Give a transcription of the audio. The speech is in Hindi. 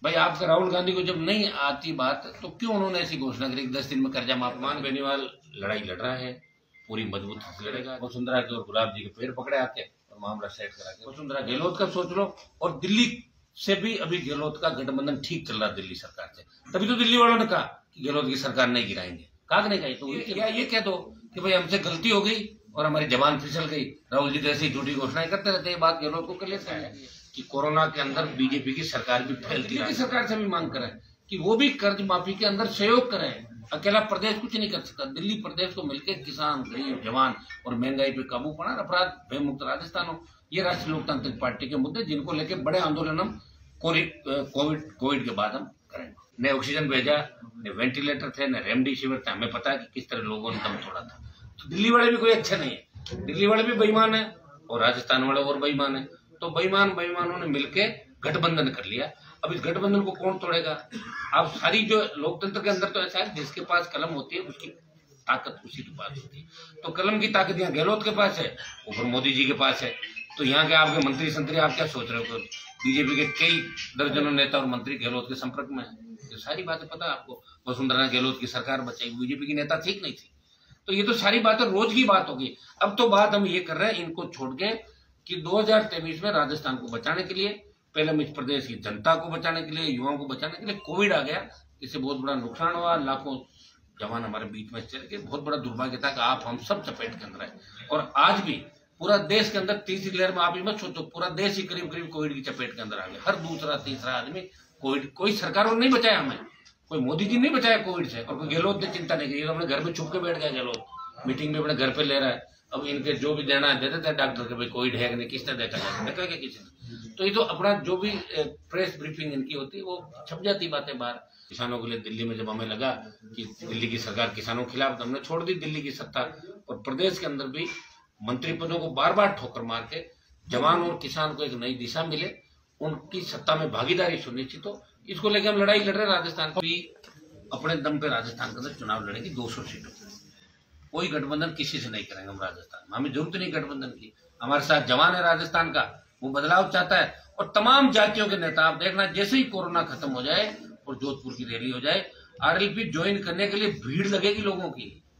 भाई आपका राहुल गांधी को जब नहीं आती बात तो क्यों उन्होंने ऐसी घोषणा करी 10 दिन में कर्जा माफ। मान बेनीवाल लड़ाई लड़ रहा है, पूरी मजबूती से लड़ेगा। वसुंधरा के और गुलाब जी के पैर पकड़े आके और मामला सेट करा के। वसुंधरा गहलोत का सोच लो, और दिल्ली से भी अभी गहलोत का गठबंधन ठीक चल रहा है दिल्ली सरकार से। तभी तो दिल्ली वालों ने कहा कि गहलोत की सरकार नहीं गिराएंगे। कहा नहीं गई तो ये कह दो कि भाई हमसे गलती हो गई और हमारी जबान फिसल गई। राहुल जी जैसी झूठी घोषणाएं करते रहते हैं। बात गहलोत को कर लेता है कि कोरोना के अंदर बीजेपी की सरकार भी फैलती है। सरकार से भी मांग करें कि वो भी कर्ज माफी के अंदर सहयोग करें। अकेला प्रदेश कुछ नहीं कर सकता। दिल्ली प्रदेश को मिलकर किसान, गरीब, जवान और महंगाई पे काबू पाना, अपराध भय मुक्त राजस्थान हो, ये राष्ट्रीय लोकतांत्रिक पार्टी के मुद्दे जिनको लेकर बड़े आंदोलन हम कोविड के बाद हम करेंगे। न ऑक्सीजन भेजा, न वेंटिलेटर थे, न रेमडेसिविर थे। हमें पता है कि किस तरह लोगों ने दम तोड़ा था। तो दिल्ली वाले भी कोई अच्छे नहीं है। दिल्ली वाले भी बेईमान है और राजस्थान वाले और बेईमान है। तो बेईमानों ने मिलके गठबंधन कर लिया। अब इस गठबंधन को कौन तोड़ेगा? अब सारी जो लोकतंत्र के अंदर तो ऐसा है, जिसके पास कलम होती है उसकी ताकत उसी के पास होती है। तो कलम की ताकत यहाँ गहलोत के पास है, ऊपर मोदी जी के पास है। तो यहाँ के आपके मंत्री संतरी आप क्या सोच रहे हो? बीजेपी के कई दर्जनों नेता और मंत्री गहलोत के संपर्क में है। ये सारी बातें पता है आपको। वसुंधरा गहलोत की सरकार बचाई, बीजेपी की नेता ठीक नहीं थी। तो ये तो सारी बातें रोज की बात होगी। अब तो बात हम ये कर रहे हैं इनको छोड़ के कि 2023 में राजस्थान को बचाने के लिए, पहले हम इस प्रदेश की जनता को बचाने के लिए, युवाओं को बचाने के लिए, कोविड आ गया, इससे बहुत बड़ा नुकसान हुआ। लाखों जवान हमारे बीच में चले गए। बहुत बड़ा दुर्भाग्य था कि आप हम सब चपेट के अंदर है। और आज भी पूरा देश के अंदर तीसरी लहर में आप ही मत सोचो, पूरा देश ही करीब करीब कोविड की चपेट के अंदर आ गया। हर दूसरा तीसरा आदमी कोविड। कोई सरकार और नहीं बचाया हमें, कोई मोदी जी नहीं बचाया कोविड से, और कोई गहलोत ने चिंता नहीं की। अपने घर में छुप के बैठ गया गहलोत, मीटिंग में अपने घर पे ले रहा है। अब इनके जो भी देना देते थे डॉक्टर के, भाई कोविड है कि नहीं, किसने देखा क्या किसी ने। तो ये तो अपना जो भी प्रेस ब्रीफिंग इनकी होती है वो छप जाती बातें बाहर। किसानों के लिए दिल्ली में जब हमें लगा कि दिल्ली की सरकार किसानों के खिलाफ, तो हमने छोड़ दी दिल्ली की सत्ता। और प्रदेश के अंदर भी मंत्री पदों को बार बार ठोकर मार के जवान और किसान को एक नई दिशा मिले, उनकी सत्ता में भागीदारी सुनिश्चित हो, इसको लेकर हम लड़ाई लड़ रहे हैं। राजस्थान भी अपने दम पे राजस्थान के अंदर चुनाव लड़ेगी 200 सीटों। कोई गठबंधन किसी से नहीं करेंगे हम राजस्थान में। हमें जरूरत नहीं गठबंधन की। हमारे साथ जवान है राजस्थान का, वो बदलाव चाहता है। और तमाम जातियों के नेता आप देखना, जैसे ही कोरोना खत्म हो जाए और जोधपुर की रैली हो जाए, आरएलपी ज्वाइन करने के लिए भीड़ लगेगी लोगों की।